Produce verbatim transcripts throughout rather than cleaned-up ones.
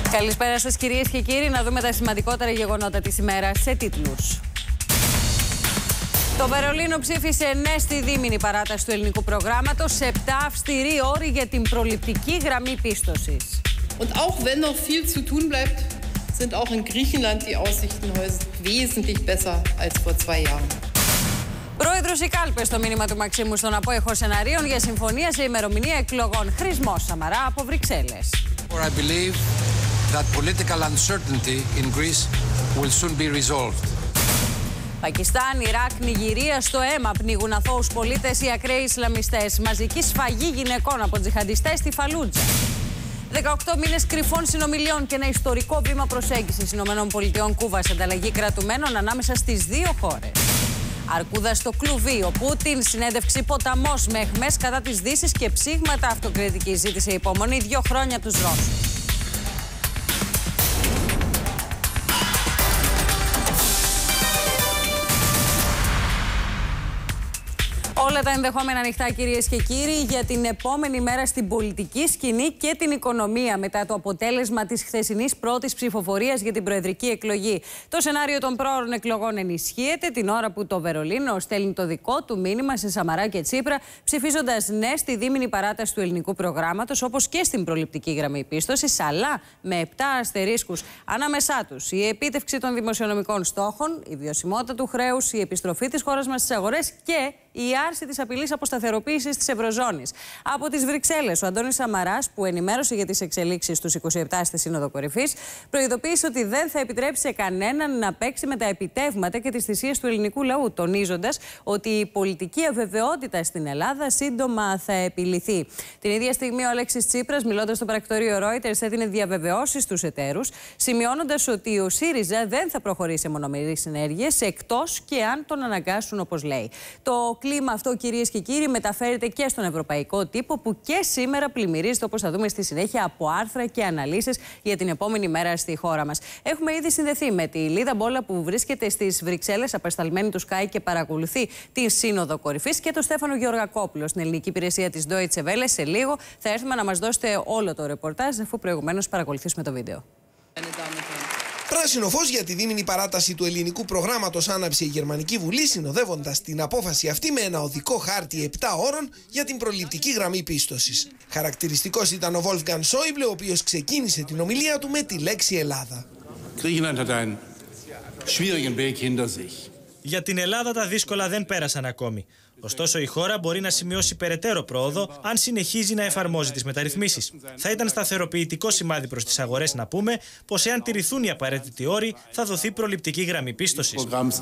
Καλησπέρα σας κυρίες και κύριοι. Να δούμε τα σημαντικότερα γεγονότα της ημέρας σε τίτλους. Το Βερολίνο ψήφισε ναι στη δίμηνη παράταση του ελληνικού προγράμματος σε επτά αυστηροί όροι για την προληπτική γραμμή πίστοσης. Und auch wenn noch viel zu tun bleibt, sind auch in Griechenland die Aussichten heute wesentlich besser als vor zwei Jahren. Πρόεδρος οι κάλπες στο μήνυμα του Μαξίμου στον απόϊχο σεναρίων για συμφωνία σε ημερομηνία εκλογών. Χρησμός Σαμαρά από Βρυξέλλες. I believe that political uncertainty in Greece will soon be resolved. Πακιστάν, Ιράκ, Νιγηρία στο αίμα πνίγουν αθώους πολίτες οι ακραίοι Ισλαμιστές. Μαζική σφαγή γυναικών από τζιχαντιστές στη Φαλούτζα. δεκαοκτώ μήνες κρυφών συνομιλιών και ένα ιστορικό βήμα προσέγγισης ΗΠΑ Κούβας, ανταλλαγή κρατουμένων ανάμεσα στις δύο χώρες. Αρκούδα στο κλουβί, ο Πούτιν, συνέντευξη ποταμός με αιχμές κατά της Δύσης και ψήγματα αυτοκριτικής. Ζήτησε υπομονή δύο χρόνια από τους Ρώσους. Όλα τα ενδεχόμενα ανοιχτά, κυρίες και κύριοι, για την επόμενη μέρα στην πολιτική σκηνή και την οικονομία μετά το αποτέλεσμα της χθεσινής πρώτης ψηφοφορίας για την προεδρική εκλογή. Το σενάριο των πρόωρων εκλογών ενισχύεται την ώρα που το Βερολίνο στέλνει το δικό του μήνυμα σε Σαμαρά και Τσίπρα, ψηφίζοντας ναι στη δίμηνη παράταση του ελληνικού προγράμματος, όπως και στην προληπτική γραμμή πίστοσης, αλλά με επτά αστερίσκους ανάμεσά τους. Η επίτευξη των δημοσιονομικών στόχων, η βιωσιμότητα του χρέους, η επιστροφή της χώρας μας στις αγορές και η άρση της απειλής αποσταθεροποίησης της Ευρωζώνης. Από τις Βρυξέλλες, ο Αντώνης Σαμαράς, που ενημέρωσε για τις εξελίξεις τους είκοσι επτά στη Σύνοδο Κορυφής, προειδοποίησε ότι δεν θα επιτρέψει σε κανέναν να παίξει με τα επιτεύγματα και τις θυσίες του ελληνικού λαού, τονίζοντας ότι η πολιτική αβεβαιότητα στην Ελλάδα σύντομα θα επιληθεί. Την ίδια στιγμή, ο Αλέξης Τσίπρας, μιλώντας στο πρακτορείο Reuters, έδινε διαβεβαιώσεις στους εταίρους, σημειώνοντας ότι ο ΣΥΡΙΖΑ δεν θα προχωρήσει σε μονομερείς συνέργειες, εκτός και αν τον αναγκάσουν, όπως λέει. Το κλίμα αυτό, κυρίες και κύριοι, μεταφέρεται και στον ευρωπαϊκό τύπο, που και σήμερα πλημμυρίζεται, όπως θα δούμε στη συνέχεια, από άρθρα και αναλύσεις για την επόμενη μέρα στη χώρα μας. Έχουμε ήδη συνδεθεί με τη Λίδα Μπόλα, που βρίσκεται στις Βρυξέλλες, απεσταλμένη του Sky και παρακολουθεί την Σύνοδο Κορυφής, και τον Στέφανο Γεωργακόπουλο στην ελληνική υπηρεσία της Deutsche Welle. Σε λίγο θα έρθουμε να μας δώσετε όλο το ρεπορτάζ, αφού προηγουμένως παρακολουθήσουμε το βίντεο. Πράσινο φως για τη δίμηνη παράταση του ελληνικού προγράμματος άναψε η Γερμανική Βουλή, συνοδεύοντας την απόφαση αυτή με ένα οδικό χάρτη επτά ώρων για την προληπτική γραμμή πίστοσης. Χαρακτηριστικός ήταν ο Wolfgang Schäuble, ο οποίος ξεκίνησε την ομιλία του με τη λέξη Ελλάδα. Για την Ελλάδα τα δύσκολα δεν πέρασαν ακόμη. Ωστόσο, η χώρα μπορεί να σημειώσει περαιτέρω πρόοδο αν συνεχίζει να εφαρμόζει τις μεταρρυθμίσεις. Θα ήταν σταθεροποιητικό σημάδι προς τις αγορές να πούμε πως εάν τηρηθούν οι απαραίτητοι όροι, θα δοθεί προληπτική γραμμή πίστοσης.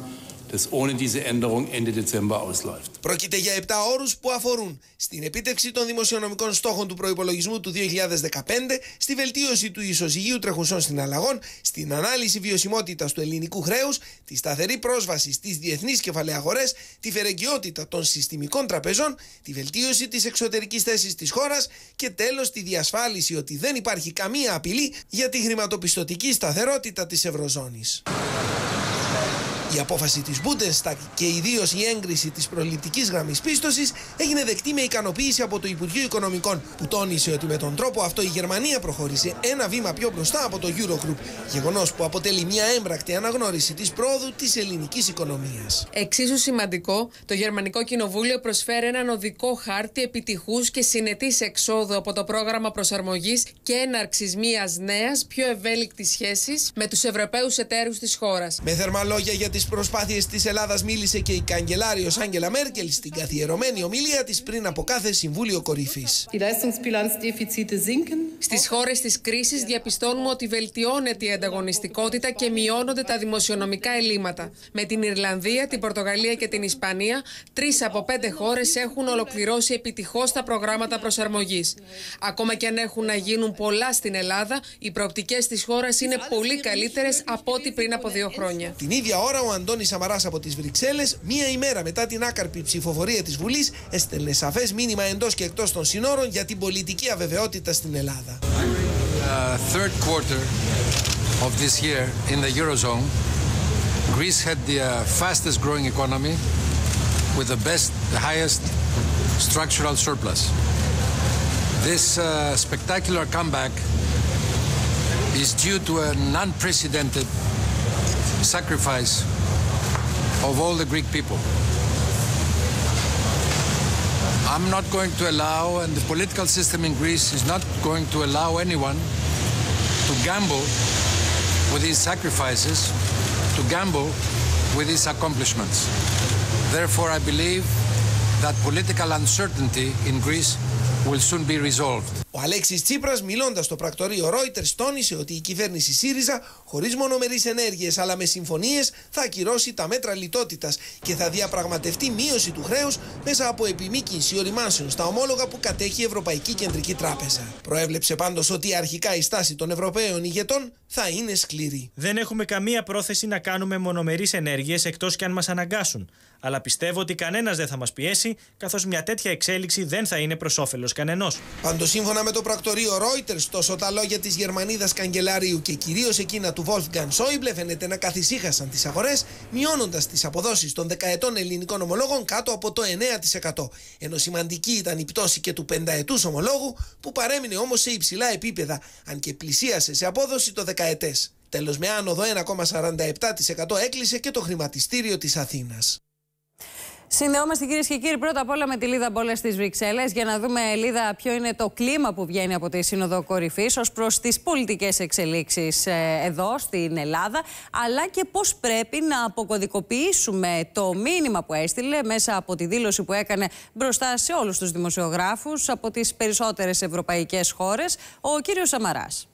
Πρόκειται για επτά όρους που αφορούν στην επίτευξη των δημοσιονομικών στόχων του προϋπολογισμού του δύο χιλιάδες δεκαπέντε, στη βελτίωση του ισοζυγίου τρεχουσών συναλλαγών, στην ανάλυση βιωσιμότητας του ελληνικού χρέους, τη σταθερή πρόσβαση στις διεθνείς κεφαλαιαγορές, τη φερεγγιότητα των συστημικών τραπεζών, τη βελτίωση της εξωτερικής θέσης της χώρας και τέλος τη διασφάλιση ότι δεν υπάρχει καμία απειλή για τη χρηματοπιστωτική σταθερότητα της Ευρωζώνης. Η απόφαση της Bundestag και ιδίως η έγκριση της προληπτικής γραμμής πίστοσης έγινε δεκτή με ικανοποίηση από το Υπουργείο Οικονομικών, που τόνισε ότι με τον τρόπο αυτό η Γερμανία προχώρησε ένα βήμα πιο μπροστά από το Eurogroup, γεγονός που αποτελεί μια έμπρακτη αναγνώριση της πρόοδου της ελληνικής οικονομίας. Εξίσου σημαντικό, το Γερμανικό Κοινοβούλιο προσφέρει έναν οδικό χάρτη επιτυχούς και συνετής εξόδου από το πρόγραμμα προσαρμογής και έναρξης μιας νέας, πιο ευέλικτης σχέσης με τους Ευρωπαίους εταίρους της χώρας. Με θερμά λόγια για τις προσπάθειες της Ελλάδας μίλησε και η καγκελάριος Άγγελα Μέρκελ στην καθιερωμένη ομιλία της πριν από κάθε Συμβούλιο Κορυφής. Στις χώρες της κρίσης διαπιστώνουμε ότι βελτιώνεται η ανταγωνιστικότητα και μειώνονται τα δημοσιονομικά ελλείμματα. Με την Ιρλανδία, την Πορτογαλία και την Ισπανία, τρεις από πέντε χώρες έχουν ολοκληρώσει επιτυχώς τα προγράμματα προσαρμογής. Ακόμα και αν έχουν να γίνουν πολλά στην Ελλάδα, οι προοπτικές της χώρας είναι πολύ καλύτερες από ό,τι πριν από δύο χρόνια. Την ίδια ώρα, ο Αντώνης Σαμαράς από τις Βρυξέλλες, μία ημέρα μετά την άκαρπη ψηφοφορία της Βουλής, έστελνε σαφές μήνυμα εντός και εκτός των συνόρων για την πολιτική αβεβαιότητα στην Ελλάδα. Uh, third quarter of this year in the Eurozone, Greece had the uh, fastest growing economy with the best, the highest structural surplus. This uh, spectacular comeback is due to an unprecedented sacrifice of all the Greek people. I'm not going to allow, and the political system in Greece is not going to allow anyone to gamble with these sacrifices, to gamble with these accomplishments. Therefore, I believe that political uncertainty in Greece will soon be resolved. Ο Αλέξης Τσίπρας, μιλώντας στο πρακτορείο Reuters, τόνισε ότι η κυβέρνηση ΣΥΡΙΖΑ, χωρίς μονομερείς ενέργειες αλλά με συμφωνίες, θα ακυρώσει τα μέτρα λιτότητας και θα διαπραγματευτεί μείωση του χρέους μέσα από επιμήκυνση οριμάσεων στα ομόλογα που κατέχει η Ευρωπαϊκή Κεντρική Τράπεζα. Προέβλεψε πάντως ότι αρχικά η στάση των Ευρωπαίων ηγετών θα είναι σκληρή. Δεν έχουμε καμία πρόθεση να κάνουμε μονομερείς ενέργειες εκτός κι αν μας αναγκάσουν. Αλλά πιστεύω ότι κανένας δεν θα μας πιέσει, καθώς μια τέτοια εξέλιξη δεν θα είναι προς όφελος κανενός. Πάντως, σύμφωνα με το πρακτορείο Reuters, τόσο τα λόγια της Γερμανίδας καγκελαρίου και κυρίως εκείνα του Wolfgang Schäuble φαίνεται να καθησύχασαν τις αγορές, μειώνοντας τις αποδόσεις των δεκαετών ελληνικών ομολόγων κάτω από το εννέα τοις εκατό. Ενώ σημαντική ήταν η πτώση και του πενταετούς ομολόγου, που παρέμεινε όμως σε υψηλά επίπεδα, αν και πλησίασε σε απόδοση το δεκαετές. Τέλος, με άνοδο ένα κόμμα σαράντα επτά τοις εκατό έκλεισε και το χρηματιστήριο της Αθήνας. Συνδεόμαστε, κυρίες και κύριοι, πρώτα απ' όλα με τη Λίδα Μπόλα στις Βρυξέλλες, για να δούμε, Λίδα, ποιο είναι το κλίμα που βγαίνει από τη Σύνοδο Κορυφής ως προς τις πολιτικές εξελίξεις ε, εδώ στην Ελλάδα, αλλά και πώς πρέπει να αποκωδικοποιήσουμε το μήνυμα που έστειλε μέσα από τη δήλωση που έκανε μπροστά σε όλους τους δημοσιογράφους από τις περισσότερες ευρωπαϊκές χώρες, ο κύριος Σαμαράς.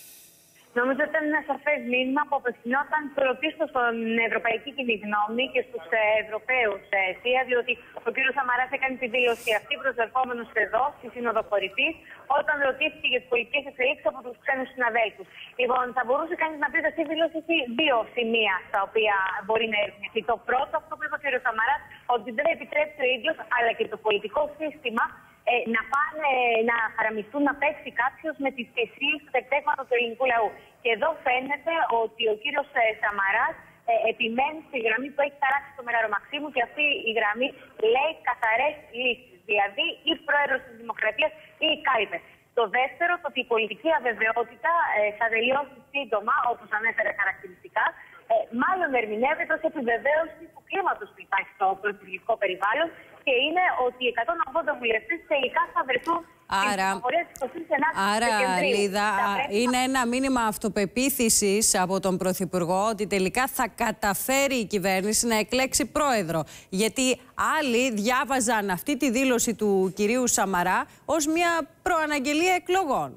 Νομίζω ότι ήταν ένα σαφές μήνυμα που απευθυνόταν πρωτίστως στην ευρωπαϊκή κοινή γνώμη και στους Ευρωπαίους ΕΣΥΑ, διότι ο κ. Σαμαράς έκανε τη δήλωση αυτή προσερχόμενος εδώ, στη Σύνοδο Κορυφής, όταν ρωτήθηκε για τις πολιτικές εξελίξεις από τους ξένους συναδέλφους. Λοιπόν, θα μπορούσε κανείς να πει ότι αυτή η δήλωση έχει δύο σημεία στα οποία μπορεί να ερμηνευτεί. Το πρώτο, αυτό που είπε ο κ. Σαμαράς, ότι δεν επιτρέπει ο ίδιος αλλά και το πολιτικό σύστημα Ε, να πάνε να χαραμιστούν, να παίξει κάποιο με τις θυσίες του τεκτέγματο του ελληνικού λαού. Και εδώ φαίνεται ότι ο κύριος ε, Σαμαράς ε, επιμένει στη γραμμή που έχει ταράξει το Μεγάρο Μαξίμου, και αυτή η γραμμή λέει καθαρές λύσεις. Δηλαδή, ή πρόεδρος της Δημοκρατίας ή η Κάλπερ. Το δεύτερο, το ότι η πολιτική αβεβαιότητα ε, θα τελειώσει σύντομα, όπως ανέφερε χαρακτηριστικά, ε, μάλλον ερμηνεύεται ως επιβεβαίωση του κλίματος που υπάρχει στο πρωθυπουργικό περιβάλλον, και είναι ότι οι εκατόν ογδόντα βουλευτές τελικά θα βρεθούν Άρα, στην πορεία της εικοστής ενάτης άρα Δεκεμβρίου. Λίδα, είναι ένα μήνυμα αυτοπεποίθησης από τον Πρωθυπουργό ότι τελικά θα καταφέρει η κυβέρνηση να εκλέξει πρόεδρο. Γιατί άλλοι διάβαζαν αυτή τη δήλωση του κυρίου Σαμαρά ως μια προαναγγελία εκλογών.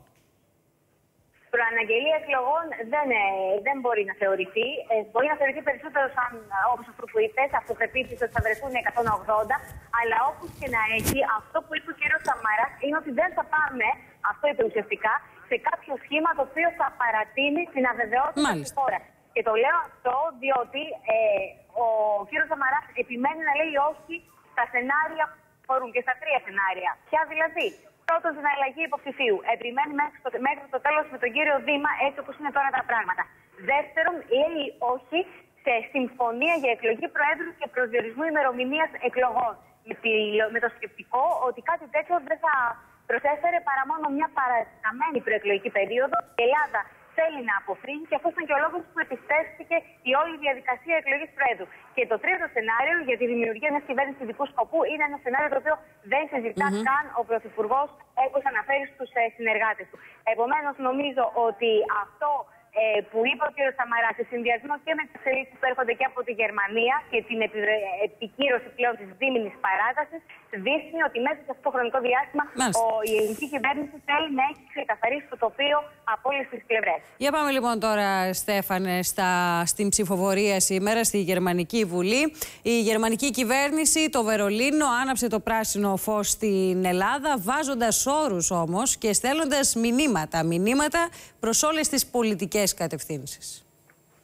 Προαναγγελία εκλογών δεν, ε, δεν μπορεί να θεωρηθεί. Ε, μπορεί να θεωρηθεί περισσότερο σαν, όπως αυτό που είπες, αυτοπεποίθηση ότι θα βρεθούν εκατόν ογδόντα. Αλλά όπως και να έχει, αυτό που είπε ο κ. Σαμαράς είναι ότι δεν θα πάμε, αυτό είπε ουσιαστικά, σε κάποιο σχήμα το οποίο θα παρατείνει την αβεβαιότητα της χώρας. Και το λέω αυτό διότι ε, ο κ. Σαμαράς επιμένει να λέει όχι στα σενάρια που φορούν, και στα τρία σενάρια. Ποια δηλαδή? Πρώτον, στην αλλαγή υποψηφίου. Επιμένει μέχρι το, μέχρι το τέλος με τον κύριο Δήμα, έτσι όπως είναι τώρα τα πράγματα. Δεύτερον, λέει όχι σε συμφωνία για εκλογή Προέδρου και προσδιορισμού ημερομηνίας εκλογών. Με, τη, με το σκεπτικό ότι κάτι τέτοιο δεν θα προσέφερε παρά μόνο μια παραταμένη προεκλογική περίοδο. Η Ελλάδα θέλει να αποφύγει, και αυτό ήταν και ο λόγος που επιστέφθηκε η όλη διαδικασία εκλογής Προέδρου. Και το τρίτο σενάριο για τη δημιουργία μιας κυβέρνησης ειδικού σκοπού είναι ένα σενάριο το οποίο δεν συζητά mm-hmm. καν ο Πρωθυπουργός, όπως αναφέρει στους ε, συνεργάτες του. Επομένως, νομίζω ότι αυτό ε, που είπε ο κ. Σαμαράς, σε συνδυασμό και με τις εξελίξεις που έρχονται και από τη Γερμανία και την επι, επικύρωση πλέον της δίμηνης παράτασης, δείχνει ότι μέσα σε αυτό το χρονικό διάστημα ο, η ελληνική κυβέρνηση θέλει να έχει ξεκαθαρίσει το τοπίο από όλες τις πλευρές. Για πάμε λοιπόν τώρα, Στέφανε, στα, στην ψηφοφορία σήμερα στη Γερμανική Βουλή. Η γερμανική κυβέρνηση, το Βερολίνο, άναψε το πράσινο φως στην Ελλάδα, βάζοντας όρους όμως και στέλνοντας μηνύματα, μηνύματα προς όλες τις πολιτικές κατευθύνσεις.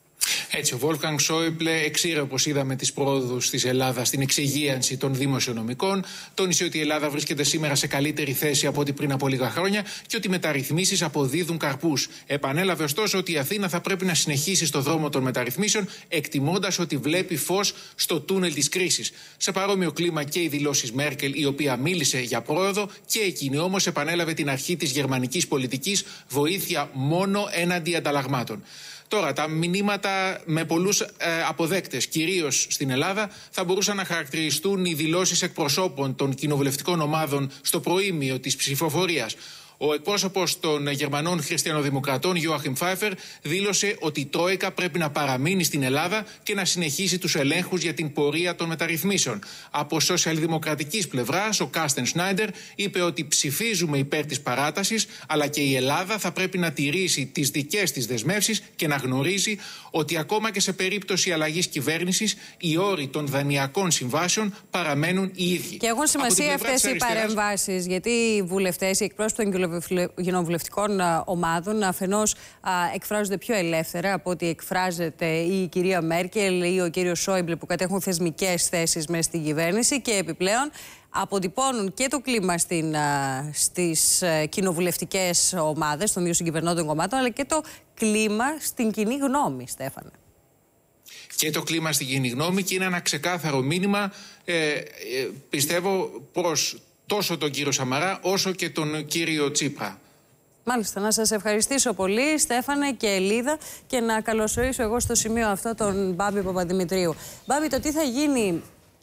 Έτσι, ο Wolfgang Schäuble εξήρε, όπως είδαμε, τις πρόοδους της Ελλάδας στην εξυγίανση των δημοσιονομικών. Τόνισε ότι η Ελλάδα βρίσκεται σήμερα σε καλύτερη θέση από ό,τι πριν από λίγα χρόνια και ότι οι μεταρρυθμίσεις αποδίδουν καρπούς. Επανέλαβε ωστόσο ότι η Αθήνα θα πρέπει να συνεχίσει στο δρόμο των μεταρρυθμίσεων, εκτιμώντας ότι βλέπει φως στο τούνελ της κρίσης. Σε παρόμοιο κλίμα και οι δηλώσεις Μέρκελ, η οποία μίλησε για πρόοδο, και εκείνη όμως επανέλαβε την αρχή της γερμανικής πολιτικής, βοήθεια μόνο έναντι ανταλλαγμάτων. Τώρα, τα μηνύματα με πολλούς ε, αποδέκτες, κυρίως στην Ελλάδα, θα μπορούσαν να χαρακτηριστούν οι δηλώσεις εκπροσώπων των κοινοβουλευτικών ομάδων στο προήμιο της ψηφοφορίας. Ο εκπρόσωπος των Γερμανών Χριστιανοδημοκρατών, Joachim Pfeiffer, δήλωσε ότι η Τρόικα πρέπει να παραμείνει στην Ελλάδα και να συνεχίσει τους ελέγχους για την πορεία των μεταρρυθμίσεων. Από σοσιαλδημοκρατικής πλευράς, ο Κάρστεν Σνάιντερ είπε ότι ψηφίζουμε υπέρ της παράτασης, αλλά και η Ελλάδα θα πρέπει να τηρήσει τις δικές της δεσμεύσεις και να γνωρίζει ότι ακόμα και σε περίπτωση αλλαγής κυβέρνησης, οι όροι των δανειακών συμβάσεων παραμένουν οι ίδιοι. Και έχουν σημασία αυτές οι παρεμβάσεις, γιατί οι βουλευτές, οι εκπρόσωποι των κοινοβουλευτικών ομάδων αφενός εκφράζονται πιο ελεύθερα από ότι εκφράζεται η κυρία Μέρκελ ή ο κύριος Σόιμπλε, που κατέχουν θεσμικές θέσεις μέσα στην κυβέρνηση, και επιπλέον αποτυπώνουν και το κλίμα στην, στις κοινοβουλευτικές ομάδες των δύο συγκυβερνώντων κομμάτων, αλλά και το κλίμα στην κοινή γνώμη, Στέφανε. Και το κλίμα στην κοινή γνώμη, και είναι ένα ξεκάθαρο μήνυμα, ε, ε, πιστεύω, προς τόσο τον κύριο Σαμαρά όσο και τον κύριο Τσίπρα. Μάλιστα, να σας ευχαριστήσω πολύ, Στέφανε και Ελίδα, και να καλωσορίσω εγώ στο σημείο αυτό τον Μπάμπη Παπαδημητρίου. Μπάμπη, το τι θα γίνει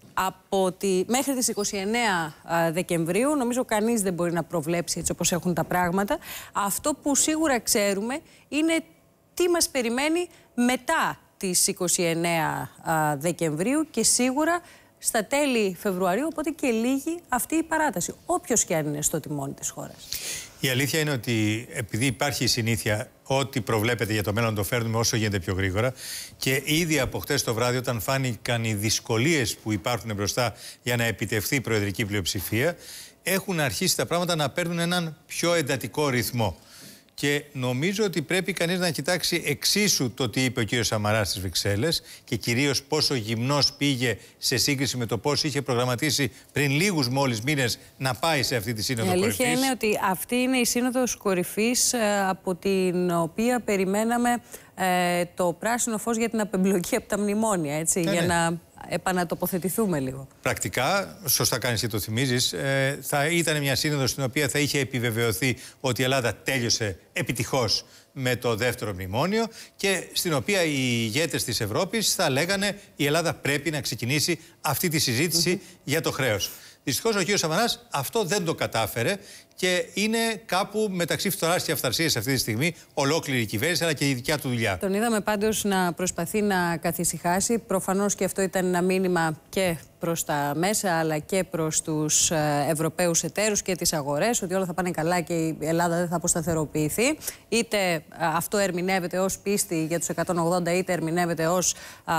από τη... μέχρι τις είκοσι εννέα Δεκεμβρίου, νομίζω κανείς δεν μπορεί να προβλέψει έτσι όπως έχουν τα πράγματα. Αυτό που σίγουρα ξέρουμε είναι τι μας περιμένει μετά τις είκοσι εννέα Δεκεμβρίου, και σίγουρα στα τέλη Φεβρουαρίου, οπότε και λίγη αυτή η παράταση, όποιος και αν είναι στο τιμόνι της χώρας. Η αλήθεια είναι ότι επειδή υπάρχει η συνήθεια ό,τι προβλέπεται για το μέλλον το φέρνουμε όσο γίνεται πιο γρήγορα, και ήδη από χτες το βράδυ, όταν φάνηκαν οι δυσκολίες που υπάρχουν μπροστά για να επιτευχθεί η προεδρική πλειοψηφία, έχουν αρχίσει τα πράγματα να παίρνουν έναν πιο εντατικό ρυθμό. Και νομίζω ότι πρέπει κανείς να κοιτάξει εξίσου το τι είπε ο κύριος Σαμαράς στις Βρυξέλλες, και κυρίως πόσο γυμνός πήγε σε σύγκριση με το πώς είχε προγραμματίσει πριν λίγους μόλις μήνες να πάει σε αυτή τη σύνοδο κορυφής. Η αλήθεια είναι ότι αυτή είναι η σύνοδος κορυφής ε, από την οποία περιμέναμε ε, το πράσινο φως για την απεμπλοκή από τα μνημόνια, έτσι, ναι, για ναι. να επανατοποθετηθούμε λίγο. Πρακτικά, σωστά κάνεις και το θυμίζεις, ε, θα ήταν μια σύνοδος στην οποία θα είχε επιβεβαιωθεί ότι η Ελλάδα τέλειωσε επιτυχώς με το δεύτερο μνημόνιο, και στην οποία οι ηγέτες της Ευρώπης θα λέγανε η Ελλάδα πρέπει να ξεκινήσει αυτή τη συζήτηση mm-hmm. για το χρέος. Δυστυχώς ο κύριος Σαμαράς αυτό δεν το κατάφερε, και είναι κάπου μεταξύ φθοράς και αυθαρσίας αυτή τη στιγμή ολόκληρη η κυβέρνηση, αλλά και η δικιά του δουλειά. Τον είδαμε πάντως να προσπαθεί να καθησυχάσει. Προφανώς και αυτό ήταν ένα μήνυμα και προς τα μέσα, αλλά και προς τους Ευρωπαίους εταίρους και τις αγορές, ότι όλα θα πάνε καλά και η Ελλάδα δεν θα αποσταθεροποιηθεί. Είτε αυτό ερμηνεύεται ως πίστη για τους εκατόν ογδόντα, είτε ερμηνεύεται ως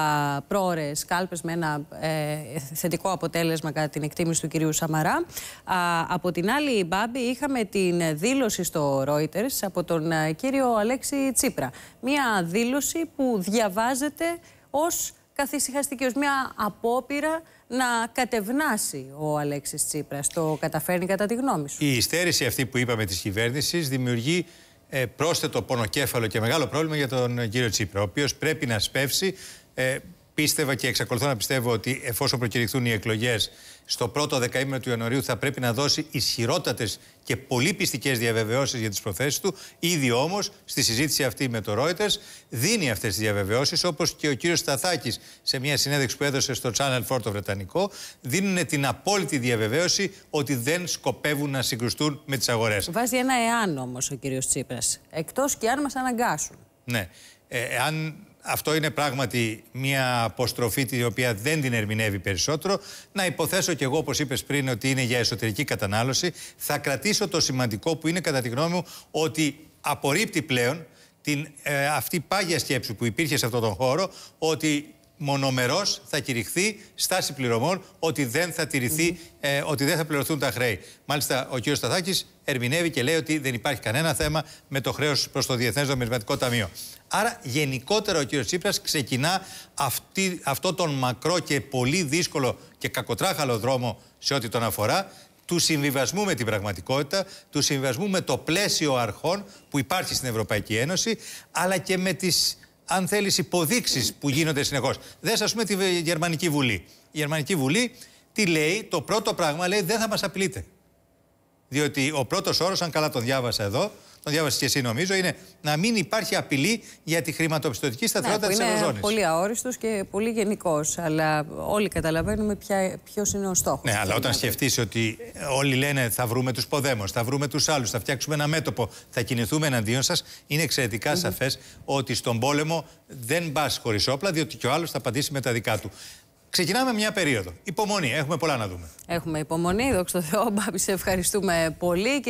πρόωρες κάλπες με ένα ε, θετικό αποτέλεσμα κατά την εκτίμηση του κυρίου Σαμαρά. Α, από την άλλη, Μπάμπη, είχαμε την δήλωση στο Reuters από τον κύριο Αλέξη Τσίπρα. Μία δήλωση που διαβάζεται ως καθησυχαστική, ως μια απόπειρα να κατευνάσει ο Αλέξης Τσίπρας. Το καταφέρνει κατά τη γνώμη σου? Η υστέρηση αυτή που είπαμε της κυβέρνησης δημιουργεί ε, πρόσθετο πονοκέφαλο και μεγάλο πρόβλημα για τον κύριο Τσίπρα, ο οποίος πρέπει να σπεύσει. Ε, πίστευα και εξακολουθώ να πιστεύω ότι εφόσον προκηρυχθούν οι εκλογές στο πρώτο δεκαήμερο του Ιανουαρίου θα πρέπει να δώσει ισχυρότατες και πολύ πιστικές διαβεβαιώσεις για τις προθέσεις του. Ήδη όμως στη συζήτηση αυτή με το Reuters δίνει αυτές τις διαβεβαιώσεις, όπως και ο κύριος Σταθάκης σε μια συνέντευξη που έδωσε στο Channel φορ το βρετανικό, δίνουν την απόλυτη διαβεβαίωση ότι δεν σκοπεύουν να συγκρουστούν με τις αγορές. Βάζει ένα εάν όμως ο κύριος Τσίπρας, εκτός και αν μας αναγκάσουν. Ναι. Ε, αν αυτό είναι πράγματι μια αποστροφή την οποία δεν την ερμηνεύει περισσότερο, να υποθέσω κι εγώ, όπως είπες πριν, ότι είναι για εσωτερική κατανάλωση. Θα κρατήσω το σημαντικό που είναι, κατά τη γνώμη μου, ότι απορρίπτει πλέον την, ε, αυτή πάγια σκέψη που υπήρχε σε αυτόν τον χώρο, ότι μονομερός θα κηρυχθεί στάση πληρωμών ότι δεν θα τηρηθεί, mm-hmm. ε, ότι δεν θα πληρωθούν τα χρέη. Μάλιστα, ο κ. Σταθάκης ερμηνεύει και λέει ότι δεν υπάρχει κανένα θέμα με το χρέος προς το Διεθνές Νομισματικό Ταμείο. Άρα, γενικότερα, ο κ. Τσίπρας ξεκινά αυτή, αυτό τον μακρό και πολύ δύσκολο και κακοτράχαλο δρόμο σε ό,τι τον αφορά, του συμβιβασμού με την πραγματικότητα, του συμβιβασμού με το πλαίσιο αρχών που υπάρχει στην Ευρωπαϊκή Ένωση, αλλά και με τις, αν θέλεις, υποδείξεις που γίνονται συνεχώς. Δες, ας πούμε, τη Γερμανική Βουλή. Η Γερμανική Βουλή τι λέει? Το πρώτο πράγμα λέει: δεν θα μας απειλείτε. Διότι ο πρώτος όρος, αν καλά τον διάβασα εδώ, τον διάβασες και εσύ νομίζω, είναι να μην υπάρχει απειλή για τη χρηματοπιστωτική σταθερότητα ναι, της Ευρωζώνης. Είναι πολύ αόριστος και πολύ γενικός, αλλά όλοι καταλαβαίνουμε ποιος είναι ο στόχος. Ναι, αλλά όταν σκεφτείς ότι όλοι λένε θα βρούμε τους ποδέμους, θα βρούμε τους άλλους, θα φτιάξουμε ένα μέτωπο, θα κινηθούμε εναντίον σας, είναι εξαιρετικά mm-hmm. σαφές ότι στον πόλεμο δεν πας χωρίς όπλα, διότι και ο άλλος θα απαντήσει με τα δικά του. Ξεκινάμε μια περίοδο. Υπομονή. Έχουμε πολλά να δούμε. Έχουμε υπομονή. Δόξα τω Θεώ. Μπάμπη, σε ευχαριστούμε πολύ.